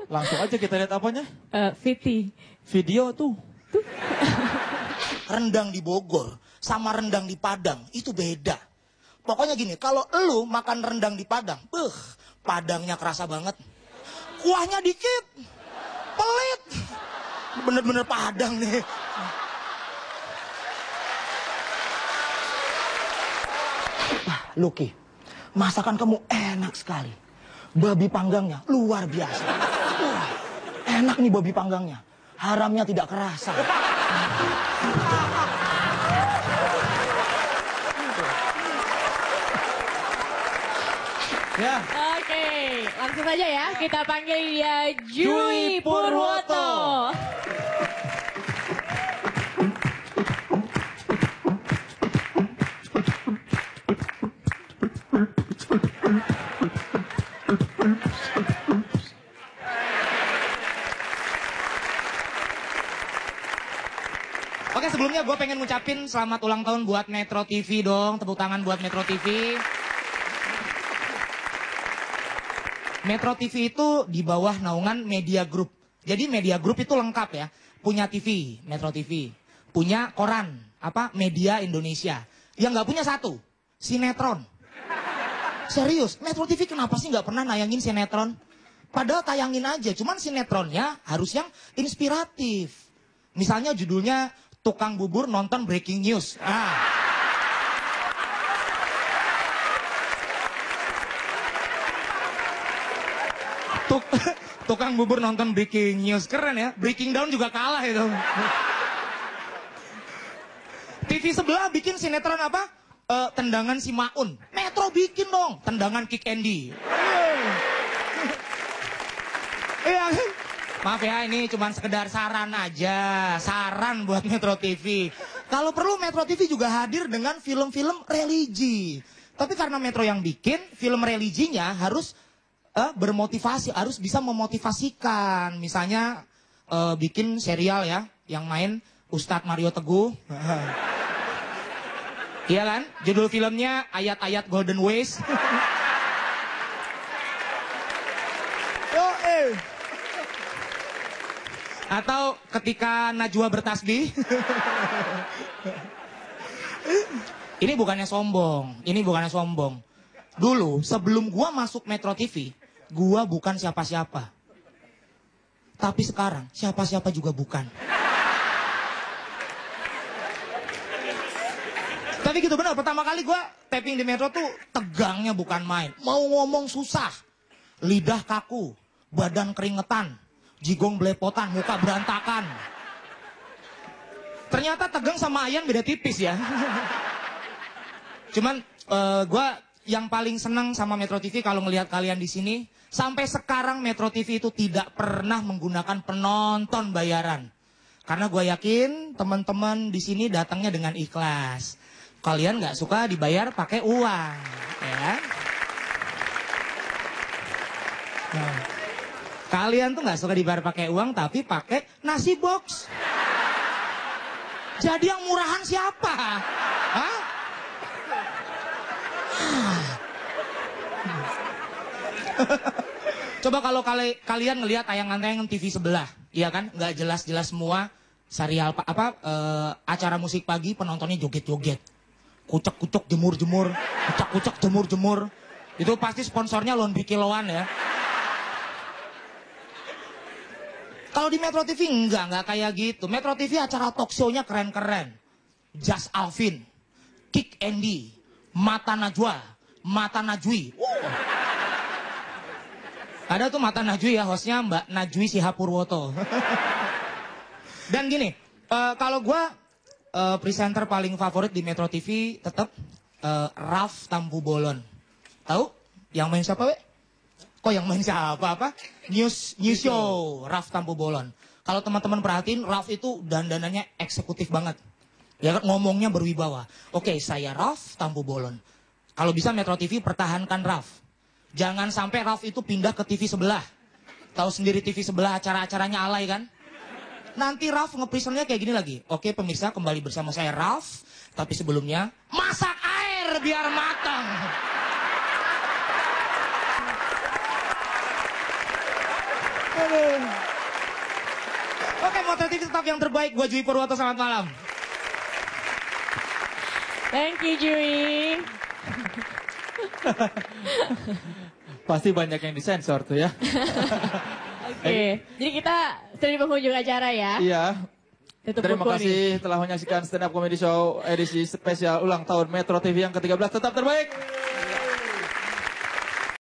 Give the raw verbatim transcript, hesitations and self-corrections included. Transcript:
Langsung aja kita lihat apanya. Uh, Viti. Video tuh. Tuh. Rendang di Bogor sama rendang di Padang itu beda. Pokoknya gini, kalau lu makan rendang di Padang, beuh, Padangnya kerasa banget. Kuahnya dikit, pelit. Bener-bener Padang nih. Ah, Lucky, masakan kamu enak sekali. Babi panggangnya luar biasa. Wah, enak nih babi panggangnya. Haramnya tidak kerasa. Ya. Oke, langsung saja ya. Kita panggil dia Jui Purwoto. Oke, sebelumnya gue pengen ngucapin selamat ulang tahun buat Metro T V dong. Tepuk tangan buat Metro T V. Metro T V itu di bawah naungan Media Group. Jadi Media Group itu lengkap ya. Punya T V, Metro T V. Punya koran, apa? Media Indonesia. Yang nggak punya satu, sinetron. Serius, Metro T V kenapa sih nggak pernah nayangin sinetron? Padahal tayangin aja, cuman sinetronnya harus yang inspiratif. Misalnya judulnya Tukang Bubur Nonton Breaking News. Ah. Tuk, tukang bubur nonton Breaking News. Keren ya. Breaking Down juga kalah itu. T V sebelah bikin sinetron apa? Uh, tendangan si Maun. Metro bikin dong. Tendangan Kick Andy. Iya. Maaf ya, ini cuma sekedar saran aja. Saran buat Metro T V. Kalau perlu Metro T V juga hadir dengan film-film religi. Tapi karena Metro yang bikin, film religinya harus uh, bermotivasi. Harus bisa memotivasikan. Misalnya uh, bikin serial ya, yang main Ustadz Mario Teguh. Iya kan? Judul filmnya Ayat-Ayat Golden Ways. Yo, eh. Atau ketika Najwa bertasbih. Ini bukannya sombong. Ini bukannya sombong. Dulu sebelum gua masuk Metro T V, gua bukan siapa-siapa. Tapi sekarang siapa-siapa juga bukan. Tapi gitu benar, pertama kali gua tapping di Metro tuh tegangnya bukan main. Mau ngomong susah. Lidah kaku, badan keringetan. Jigong belepotan, muka berantakan. Ternyata tegang sama Ayan beda tipis ya. Cuman uh, gue yang paling seneng sama Metro T V kalau ngelihat kalian di sini. Sampai sekarang Metro T V itu tidak pernah menggunakan penonton bayaran. Karena gue yakin teman-teman di sini datangnya dengan ikhlas. Kalian nggak suka dibayar pakai uang, ya. Nah. Kalian tuh nggak suka dibayar pakai uang, tapi pakai nasi box. Jadi yang murahan siapa? Hah? Coba kalau kali, kalian ngelihat tayangan-tayangan T V sebelah, iya kan? Nggak jelas-jelas semua. Serial apa? Uh, acara musik pagi penontonnya joget-joget, kucek-kucek jemur-jemur, kucek-kucek jemur-jemur. Itu pasti sponsornya Lonbi Kiloan ya. Kalau di Metro T V enggak, enggak kayak gitu. Metro T V acara talk show-nya keren-keren. Just Alvin, Kick Andy, Mata Najwa, Mata Najwi. Wow. Ada tuh Mata Najwi ya, hostnya Mbak Najwi Sihapurwoto. Dan gini, uh, kalau gue uh, presenter paling favorit di Metro T V tetap uh, Ralph Tampu Bolon. Tahu? Yang main siapa, we? Kok yang main siapa apa? News news show Ralph Tampu Bolon. Kalau teman-teman perhatiin, Ralph itu dandanannya eksekutif banget. Ya kan, ngomongnya berwibawa. Oke, saya Ralph Tampu Bolon. Kalau bisa Metro T V pertahankan Ralph. Jangan sampai Ralph itu pindah ke T V sebelah. Tahu sendiri T V sebelah acara-acaranya alay kan? Nanti Ralph nge-presentnya kayak gini lagi. Oke pemirsa, kembali bersama saya Ralph. Tapi sebelumnya, masak air biar matang. Aduh. Oke, Metro T V tetap yang terbaik. Gue Jui Purwoto, selamat malam. Thank you, Jui. Pasti banyak yang disensor tuh ya. Oke, okay. Jadi kita sudah di penghujung acara ya. Iya. Tutup Terima buku kasih nih. telah menyaksikan stand up comedy show edisi spesial ulang tahun Metro T V yang ke tiga belas. Tetap terbaik.